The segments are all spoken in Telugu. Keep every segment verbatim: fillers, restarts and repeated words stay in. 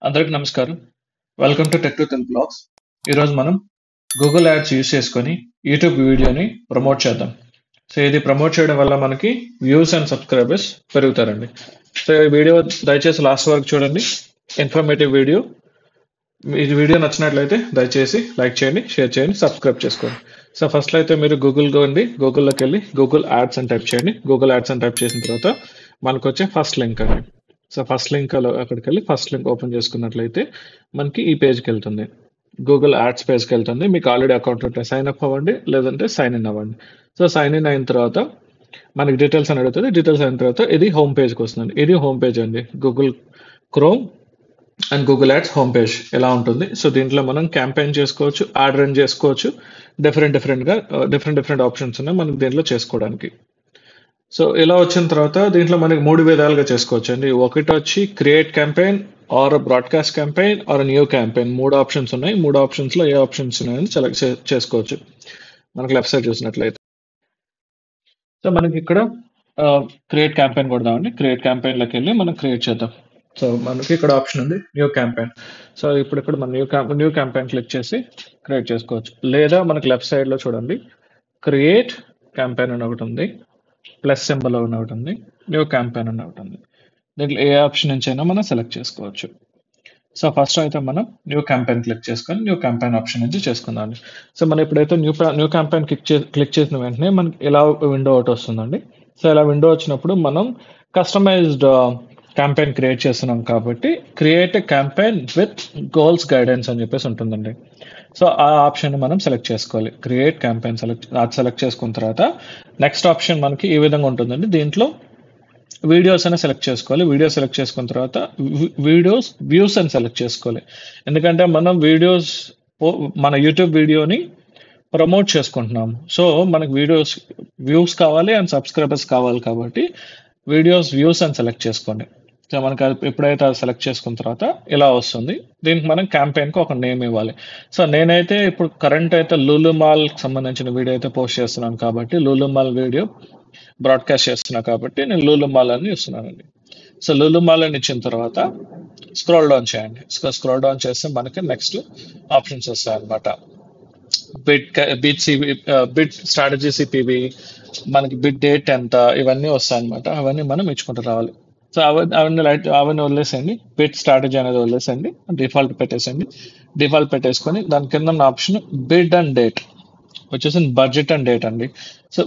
అందరికి నమస్కారం. Welcome to tech two ten blogs. ఈరోజు మనం గూగుల్ యాడ్స్ యూస్ చేసుకొని యూట్యూబ్ వీడియోని ప్రమోట్ చేద్దాం. సో ఇది ప్రమోట్ చేయడం వల్ల మనకి వ్యూస్ అండ్ సబ్స్క్రైబర్స్ పెరుగుతారండి. సో ఈ వీడియో దయచేసి లాస్ట్ వరకు చూడండి. Informative video. ఈ వీడియో నచ్చినట్లయితే దయచేసి లైక్ చేయండి, షేర్ చేయండి, సబ్స్క్రైబ్ చేసుకోండి. సో ఫస్ట్ అయితే మీరు గూగుల్ గోండి, గూగుల్లోకి వెళ్ళి గూగుల్ యాడ్స్ అని టైప్ చేయండి. గూగుల్ యాడ్స్ అని టైప్ చేసిన తర్వాత మనకు వచ్చే ఫస్ట్ లింక్ అండి. సో ఫస్ట్ లింక్ అక్కడికి వెళ్ళి ఫస్ట్ లింక్ ఓపెన్ చేసుకున్నట్లయితే మనకి ఈ పేజ్కి వెళ్తుంది. గూగుల్ యాడ్స్ పేజ్కి వెళ్తుంది. మీకు ఆల్రెడీ అకౌంట్ ఉంటే సైన్ అప్ అవ్వండి, లేదంటే సైన్ ఇన్ అవ్వండి. సో సైన్ ఇన్ అయిన తర్వాత మనకి డీటెయిల్స్ అని అడుగుతుంది. డీటెయిల్స్ అయిన తర్వాత ఇది హోమ్ పేజ్కి వస్తుంది. ఇది హోమ్ పేజ్ అండి. Google Chrome and Google Ads home page ఎలా ఉంటుంది. సో దీంట్లో మనం క్యాంపెయిన్ చేసుకోవచ్చు, యాడ్ రన్ చేసుకోవచ్చు. డిఫరెంట్ డిఫరెంట్గా డిఫరెంట్ డిఫరెంట్ ఆప్షన్స్ ఉన్నాయి మనకి దీంట్లో చేసుకోవడానికి. సో ఇలా వచ్చిన తర్వాత దీంట్లో మనకి మూడు విధాలుగా చేసుకోవచ్చు అండి. ఒకటి వచ్చి create campaign or broadcast campaign or new campaign. మూడు ఆప్షన్స్ ఉన్నాయి. మూడు ఆప్షన్స్లో ఏ ఆప్షన్స్ ఉన్నాయని సెలెక్ట్ చేసుకోవచ్చు. మనకి లెఫ్ట్ సైడ్ చూసినట్లయితే సో మనకి ఇక్కడ క్రియేట్ క్యాంపెయిన్ కొడదామండి. క్రియేట్ క్యాంపెయిన్లోకి వెళ్ళి మనం క్రియేట్ చేద్దాం. సో మనకి ఇక్కడ ఆప్షన్ ఉంది న్యూ క్యాంపెయిన్. సో ఇప్పుడు ఇక్కడ మనం new camp new campaign click చేసి క్రియేట్ చేసుకోవచ్చు. లేదా మనకి లెఫ్ట్ సైడ్లో చూడండి క్రియేట్ క్యాంపెయిన్ అని ఒకటి ఉంది, ప్లస్ సింబల్ అని ఒకటి ఉంది, న్యూ క్యాంపెయిన్ అని ఒకటి ఉంది. దీంట్లో ఏ ఆప్షన్ నుంచి అయినా మనం సెలెక్ట్ చేసుకోవచ్చు. సో ఫస్ట్ అయితే మనం న్యూ క్యాంపెయిన్ క్లిక్ చేసుకొని న్యూ క్యాంపెయిన్ ఆప్షన్ నుంచి చేసుకుందాం. సో మనం ఎప్పుడైతే న్యూ న్యూ క్యాంపెయిన్ క్లిక్ చే క్లిక్ చేసిన వెంటనే మనకి ఇలా విండో ఒకటి వస్తుందండి. సో ఇలా విండో వచ్చినప్పుడు మనం కస్టమైజ్డ్ క్యాంపెయిన్ క్రియేట్ చేస్తున్నాం కాబట్టి create a campaign with goals guidance అని చెప్పేసి ఉంటుందండి. సో ఆ ఆప్షన్ మనం సెలెక్ట్ చేసుకోవాలి. క్రియేట్ క్యాంపెయిన్ సెలెక్ట్ అది సెలెక్ట్ చేసుకున్న తర్వాత నెక్స్ట్ ఆప్షన్ మనకి ఈ విధంగా ఉంటుందండి. దీంట్లో వీడియోస్ అని సెలెక్ట్ చేసుకోవాలి. వీడియో సెలెక్ట్ చేసుకున్న తర్వాత వీడియోస్ వ్యూస్ అని సెలెక్ట్ చేసుకోవాలి. ఎందుకంటే మనం వీడియోస్ మన యూట్యూబ్ వీడియోని ప్రమోట్ చేసుకుంటున్నాము. సో మనకి వీడియోస్ వ్యూస్ కావాలి అండ్ సబ్స్క్రైబర్స్ కావాలి కాబట్టి వీడియోస్ వ్యూస్ అని సెలెక్ట్ చేసుకోండి. సో మనకి ఎప్పుడైతే అది సెలెక్ట్ చేసుకున్న తర్వాత ఇలా వస్తుంది. దీనికి మనం క్యాంపెయిన్కి ఒక నేమ్ ఇవ్వాలి. సో నేనైతే ఇప్పుడు కరెంట్ అయితే లూలు మాల్కి సంబంధించిన వీడియో అయితే పోస్ట్ చేస్తున్నాను కాబట్టి లూలు మాల్ వీడియో బ్రాడ్కాస్ట్ చేస్తున్నా కాబట్టి నేను లూలు మాల్ అని ఇస్తున్నానండి. సో లూలు మాల్ అని ఇచ్చిన తర్వాత స్క్రోల్ డౌన్ చేయండి. స్క్రోల్ డౌన్ చేస్తే మనకి నెక్స్ట్ ఆప్షన్స్ వస్తాయి అనమాట. Bid bid CV bid strategy CPV, మనకి బిడ్ డేట్ ఎంత, ఇవన్నీ వస్తాయి అనమాట. అవన్నీ మనం ఇచ్చుకుంటూ రావాలి. సో అవన్నీ అవన్నీ లైట్ అవన్నీ వదిలేసండి. బిడ్ స్ట్రాటజీ అనేది వదిలేసండి, డిఫాల్ట్ పెట్టేసండి. డిఫాల్ట్ పెట్టేసుకొని దాని కింద ఉన్న ఆప్షన్ బిడ్ అండ్ డేట్ వచ్చేసి బడ్జెట్ అండ్ డేట్ అండి. సో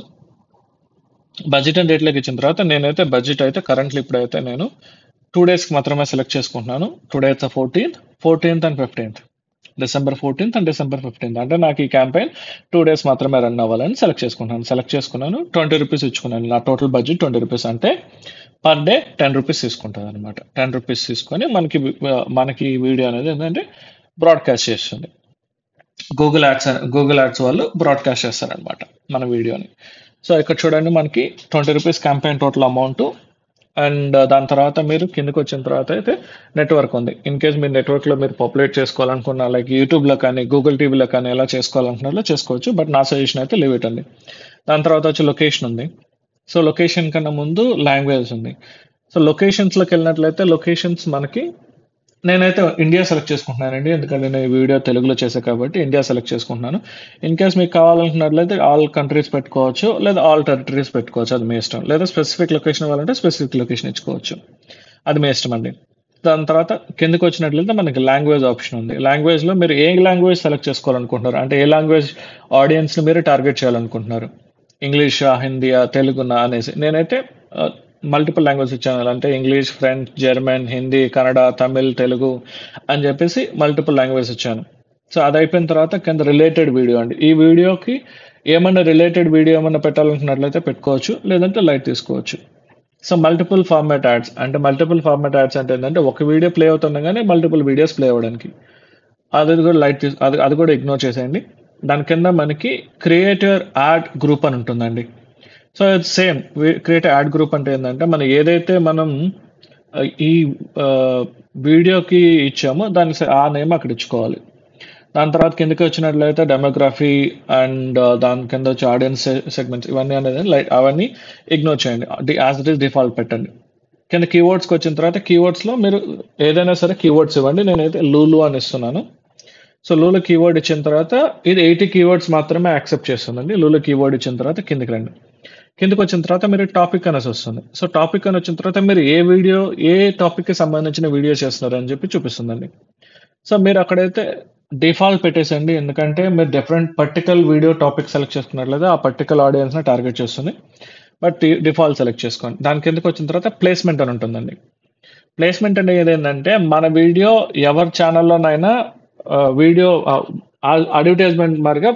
బడ్జెట్ అండ్ డేట్లోకి ఇచ్చిన తర్వాత నేనైతే బడ్జెట్ అయితే కరెంట్లీ ఇప్పుడైతే నేను టూ డేస్కి మాత్రమే సెలెక్ట్ చేసుకుంటున్నాను. Two days fourteenth fourteenth and fifteenth December fourteenth and December fifteenth అంటే నాకు ఈ క్యాంపెయిన్ టూ డేస్ మాత్రమే రన్ అవ్వాలని సెలెక్ట్ చేసుకున్నాను. సెలెక్ట్ చేసుకున్నాను ట్వంటీ రూపీస్ ఇచ్చుకున్నాను. నా టోటల్ బడ్జెట్ ట్వంటీ రూపీస్ అంటే పర్ డే టెన్ రూపీస్ తీసుకుంటుంది అనమాట. టెన్ రూపీస్ తీసుకొని మనకి మనకి వీడియో అనేది ఏంటంటే బ్రాడ్కాస్ట్ చేస్తుంది. గూగుల్ యాడ్స్ గూగుల్ యాడ్స్ వాళ్ళు బ్రాడ్కాస్ట్ చేస్తారనమాట మన వీడియోని. సో ఇక్కడ చూడండి మనకి twenty rupees campaign total amount. And దాని తర్వాత మీరు కిందకి వచ్చిన తర్వాత అయితే నెట్వర్క్ ఉంది. ఇన్ కేస్ మీరు నెట్వర్క్లో మీరు పాపులేట్ చేసుకోవాలనుకున్నా లైక్ యూట్యూబ్లో కానీ గూగుల్ టీవీలో కానీ ఎలా చేసుకోవాలనుకున్నా చేసుకోవచ్చు. బట్ నా సజెషన్ అయితే లీవ్ ఇట్ అండి. దాని తర్వాత వచ్చి లొకేషన్ ఉంది. సో లొకేషన్ కన్నా ముందు లాంగ్వేజ్ ఉంది. సో లొకేషన్స్లోకి వెళ్ళినట్లయితే లొకేషన్స్ మనకి నేనైతే ఇండియా సెలెక్ట్ చేసుకుంటున్నానండి. ఎందుకంటే నేను ఈ వీడియో తెలుగులో చేసే కాబట్టి ఇండియా సెలెక్ట్ చేసుకుంటున్నాను. ఇన్ కేస్ మీకు కావాలనుకున్నట్లయితే ఆల్ కంట్రీస్ పెట్టుకోవచ్చు, లేదా ఆల్ టెరిటరీస్ పెట్టుకోవచ్చు, అది మీ ఇష్టం. లేదా స్పెసిఫిక్ లొకేషన్ ఇవ్వాలంటే స్పెసిఫిక్ లొకేషన్ ఇచ్చుకోవచ్చు, అది మీ ఇష్టం అండి. దాని తర్వాత కిందకి వచ్చినట్లయితే మనకి లాంగ్వేజ్ ఆప్షన్ ఉంది. లాంగ్వేజ్లో మీరు ఏ లాంగ్వేజ్ సెలెక్ట్ చేసుకోవాలనుకుంటున్నారు, అంటే ఏ లాంగ్వేజ్ ఆడియన్స్ని మీరు టార్గెట్ చేయాలనుకుంటున్నారు, ఇంగ్లీషా, హిందీయా, తెలుగునా అనేసి. నేనైతే మల్టిపుల్ లాంగ్వేజ్ ఇచ్చాను. అంటే English, French, German, Hindi, Kannada, Tamil, Telugu అని చెప్పేసి మల్టిపుల్ లాంగ్వేజ్ ఇచ్చాను. సో అది అయిపోయిన తర్వాత కింద రిలేటెడ్ వీడియో అండి. ఈ వీడియోకి ఏమన్నా రిలేటెడ్ వీడియో ఏమన్నా పెట్టాలనుకున్నట్లయితే పెట్టుకోవచ్చు, లేదంటే లైట్ తీసుకోవచ్చు. సో మల్టిపుల్ ఫార్మాట్ యాడ్స్ అంటే మల్టిపుల్ ఫార్మాట్ యాడ్స్ అంటే ఏంటంటే ఒక వీడియో ప్లే అవుతుండగానే మల్టిపుల్ వీడియోస్ ప్లే అవ్వడానికి. అది కూడా లైట్ తీసు అది అది కూడా ఇగ్నోర్ చేసేయండి. దాని కింద మనకి క్రియేటర్ యాడ్ గ్రూప్ అని ఉంటుందండి. సో ఇది సేమ్ క్రియేట్ యాడ్ గ్రూప్ అంటే ఏంటంటే మనం ఏదైతే మనం ఈ వీడియోకి ఇచ్చామో దానికి ఆ నేమ్ అక్కడ ఇచ్చుకోవాలి. దాని తర్వాత కిందకి వచ్చినట్లయితే డెమోగ్రఫీ అండ్ దాని కింద వచ్చి ఆడియన్స్ సెగ్మెంట్స్ ఇవన్నీ అనేది లైట్ అవన్నీ ఇగ్నోర్ చేయండి. యాజ్ ఇట్ ఈస్ డిఫాల్ట్ పెట్టండి. కింద కీవర్డ్స్కి వచ్చిన తర్వాత కీవర్డ్స్లో మీరు ఏదైనా సరే కీవర్డ్స్ ఇవ్వండి. నేనైతే లూలు అని ఇస్తున్నాను. సో లూలు కీవర్డ్ ఇచ్చిన తర్వాత ఇది ఎయిటీ కీవర్డ్స్ మాత్రమే యాక్సెప్ట్ చేస్తుందండి. లూలు కీవర్డ్ ఇచ్చిన తర్వాత కిందకి రండి. కిందకి వచ్చిన తర్వాత మీరు టాపిక్ అనేసి వస్తుంది. సో టాపిక్ అని వచ్చిన తర్వాత మీరు ఏ వీడియో ఏ టాపిక్కి సంబంధించిన వీడియో చేస్తున్నారు అని చెప్పి చూపిస్తుందండి. సో మీరు అక్కడైతే డిఫాల్ట్ పెట్టేసండి, ఎందుకంటే మీరు different particular video topic select చేసుకున్నట్లయితే ఆ పర్టికల్ ఆడియన్స్ని టార్గెట్ చేస్తుంది. బట్ డిఫాల్ట్ సెలెక్ట్ చేసుకోండి. దాని కిందకి వచ్చిన తర్వాత ప్లేస్మెంట్ అని ఉంటుందండి. ప్లేస్మెంట్ అనేది ఏంటంటే మన వీడియో ఎవరి ఛానల్లోనైనా వీడియో అడ్వర్టైజ్మెంట్ మాదిరిగా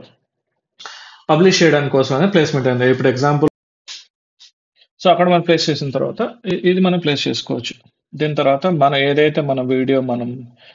పబ్లిష్ చేయడానికి కోసమే ప్లేస్మెంట్ అనేది. ఇప్పుడు ఎగ్జాంపుల్ సో అక్కడ మనం ప్లేస్ చేసిన తర్వాత ఇ- ఇది మనం ప్లేస్ చేసుకోవచ్చు. దీని తర్వాత మనం ఏదైతే మన వీడియో మనం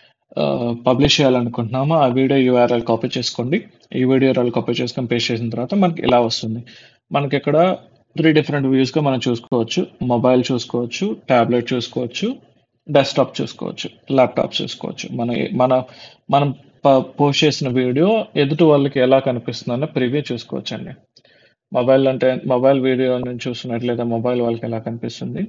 పబ్లిష్ చేయాలనుకుంటున్నామో ఆ వీడియో యూఆర్ఎల్ కాపీ చేసుకోండి. ఈ వీడియో యూఆర్ఎల్ కాపీ చేసుకొని పేస్ట్ చేసిన తర్వాత మనకి ఇలా వస్తుంది. మనకి ఇక్కడ త్రీ డిఫరెంట్ వ్యూస్గా మనం చూసుకోవచ్చు. మొబైల్ చూసుకోవచ్చు, ట్యాబ్లెట్ చూసుకోవచ్చు, డెస్క్టాప్ చూసుకోవచ్చు, ల్యాప్టాప్ చూసుకోవచ్చు. మన మన మనం పోస్ట్ చేసిన వీడియో ఎదుటి వాళ్ళకి ఎలా కనిపిస్తుందన్న ప్రివ్యూ చూసుకోవచ్చు అండి. మొబైల్ అంటే మొబైల్ వీడియో నుంచి చూస్తున్నట్లయితే మొబైల్ వాళ్ళకి ఎలా కనిపిస్తుంది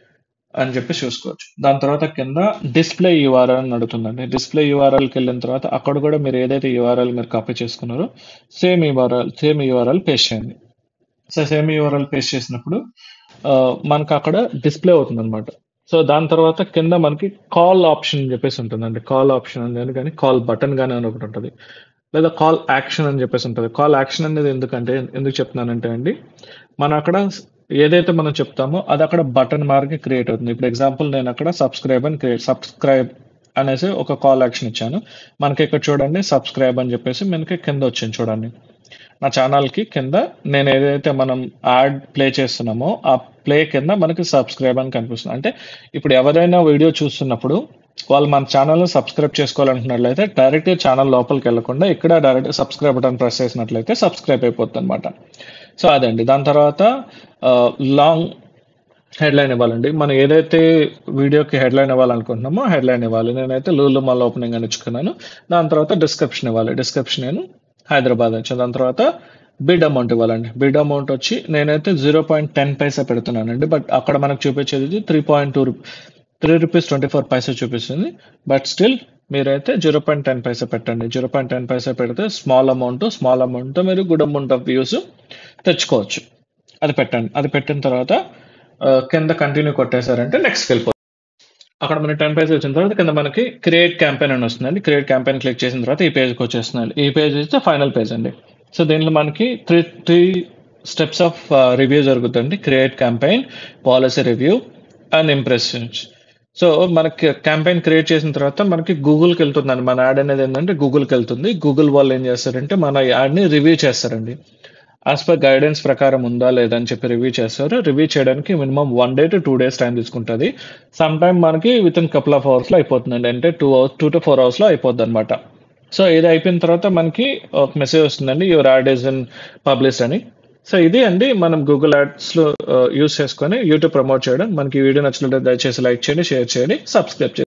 అని చెప్పి చూసుకోవచ్చు. దాని తర్వాత కింద డిస్ప్లే యూఆర్ఎల్ అని అడుగుతుందండి. డిస్ప్లే యూఆర్ఎల్కి వెళ్ళిన తర్వాత అక్కడ కూడా మీరు ఏదైతే యూఆర్ఎల్ మీరు కాపీ చేసుకున్నారో same URL same URL paste చేయండి. సో సేమ్ యూఆర్ఎల్ పేస్ట్ చేసినప్పుడు ఆ, మనకు అక్కడ డిస్ప్లే అవుతుంది అనమాట. సో దాని తర్వాత కింద మనకి కాల్ ఆప్షన్ అని చెప్పేసి ఉంటుందండి. కాల్ ఆప్షన్ అనేది కానీ కాల్ బటన్ కానీ అని ఒకటి ఉంటుంది, లేదా కాల్ యాక్షన్ అని చెప్పేసి ఉంటుంది. కాల్ యాక్షన్ అనేది ఎందుకంటే ఎందుకు చెప్తున్నానంటే అండి, మనం అక్కడ ఏదైతే మనం చెప్తామో అది అక్కడ బటన్ మార్క్ క్రియేట్ అవుతుంది. ఇప్పుడు ఎగ్జాంపుల్ నేను అక్కడ సబ్స్క్రైబ్ అని క్రియేట్ సబ్స్క్రైబ్ అనేసి ఒక కాల్ యాక్షన్ ఇచ్చాను. మనకి ఇక్కడ చూడండి సబ్స్క్రైబ్ అని చెప్పేసి మనకి కింద వచ్చింది చూడండి. నా ఛానల్కి కింద నేను ఏదైతే మనం యాడ్ ప్లే చేస్తున్నామో ఆ ప్లే కింద మనకి సబ్స్క్రైబ్ అని కనిపిస్తుంది. అంటే ఇప్పుడు ఎవరైనా వీడియో చూస్తున్నప్పుడు వాళ్ళు మన ఛానల్ని సబ్స్క్రైబ్ చేసుకోవాలనుకున్నట్లయితే డైరెక్ట్గా ఛానల్ లోపలికి వెళ్లకుండా ఇక్కడ డైరెక్ట్ సబ్స్క్రైబ్ బటన్ ప్రెస్ చేసినట్లయితే సబ్స్క్రైబ్ అయిపోతుంది అనమాట. సో అదండి. దాని తర్వాత లాంగ్ హెడ్లైన్ ఇవ్వాలండి. మనం ఏదైతే వీడియోకి హెడ్లైన్ ఇవ్వాలనుకుంటున్నామో హెడ్లైన్ ఇవ్వాలి. నేనైతే లూలు మాల్ ఓపెనింగ్ అని ఇచ్చుకున్నాను. దాని తర్వాత డిస్క్రిప్షన్ ఇవ్వాలి. డిస్క్రిప్షన్ నేను హైదరాబాద్ వచ్చాను. దాని తర్వాత బిడ్ అమౌంట్ ఇవ్వాలండి. బిడ్ అమౌంట్ వచ్చి నేనైతే జీరో పాయింట్ టెన్ పైసా పెడుతున్నానండి. బట్ అక్కడ మనకు చూపించేది three point two three rupees twenty four paisa చూపిస్తుంది. బట్ స్టిల్ మీరైతే జీరో పాయింట్ టెన్ పైసా పెట్టండి. జీరో పాయింట్ టెన్ పైసా పెడితే స్మాల్ అమౌంట్ స్మాల్ అమౌంట్తో మీరు గుడ్ అమౌంట్ ఆఫ్ వ్యూస్ తెచ్చుకోవచ్చు. అది పెట్టండి. అది పెట్టిన తర్వాత ఆ, కింద కంటిన్యూ కొట్టేశారంటే నెక్స్ట్కి వెళ్ళిపోతుంది. అక్కడ మనకి టెన్ పైసా వచ్చిన తర్వాత కింద మనకి క్రియేట్ క్యాంపెయిన్ అని వస్తుందండి. క్రియేట్ క్యాంపెయిన్ క్లిక్ చేసిన తర్వాత ఈ పేజ్కి వచ్చేస్తున్నాయి. ఈ పేజ్ అయితే ఫైనల్ పేజ్ అండి. సో దీంట్లో మనకి three three steps of review జరుగుతుంది. Create campaign, policy review and impressions. So మనకి క్యాంపెయిన్ క్రియేట్ చేసిన తర్వాత మనకి గూగుల్కి వెళ్తుందండి. మన యాడ్ అనేది ఏంటంటే గూగుల్కి వెళ్తుంది. గూగుల్ వాళ్ళు ఏం చేస్తారంటే మన యాడ్ని రివ్యూ చేస్తారండి. యాజ్ పర్ గైడెన్స్ ప్రకారం ఉందా లేదా అని చెప్పి రివ్యూ చేస్తారు. రివ్యూ చేయడానికి minimum one day to two days time తీసుకుంటుంది. సమ్ టైమ్ మనకి విత్ ఇన్ కపుల్ ఆఫ్ అవర్స్లో అయిపోతుందండి. అంటే two hours two to four అవర్స్లో అయిపోద్ది అనమాట. సో ఇది అయిపోయిన తర్వాత మనకి ఒక మెసేజ్ వస్తుందండి, your ad is in publish అని. సో ఇది అండి మనం గూగుల్ యాడ్స్లో యూస్ చేసుకొని యూట్యూబ్ ప్రమోట్ చేయడం. మనకి ఈ వీడియో నచ్చినట్లయితే దయచేసి లైక్ చేయండి, షేర్ చేయండి, సబ్స్క్రైబ్ చేయండి.